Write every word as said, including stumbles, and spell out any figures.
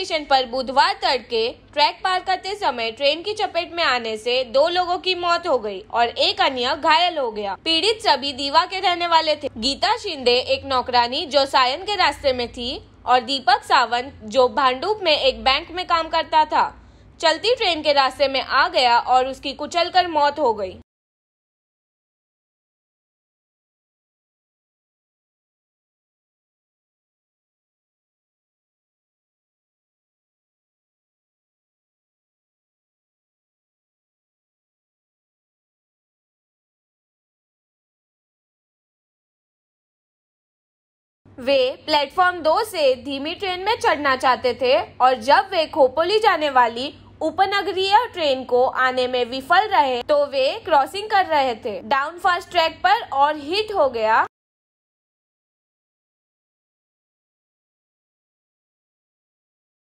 Station पर बुधवार तड़के ट्रैक पार करते समय ट्रेन की चपेट में आने से दो लोगों की मौत हो गई और एक अन्य घायल हो गया। पीड़ित सभी दीवा के रहने वाले थे। गीता शिंदे एक नौकरानी जो सायन के रास्ते में थी और दीपक सावंत जो भांडुप में एक बैंक में काम करता था, चलती ट्रेन के रास्ते में आ गया और उसकी कुचलकर मौत हो गई। वे प्लेटफॉर्म दो से धीमी ट्रेन में चढ़ना चाहते थे और जब वे खोपोली जाने वाली उपनगरीय ट्रेन को आने में विफल रहे तो वे क्रॉसिंग कर रहे थे। डाउन फास्ट ट्रैक पर और हिट हो गया।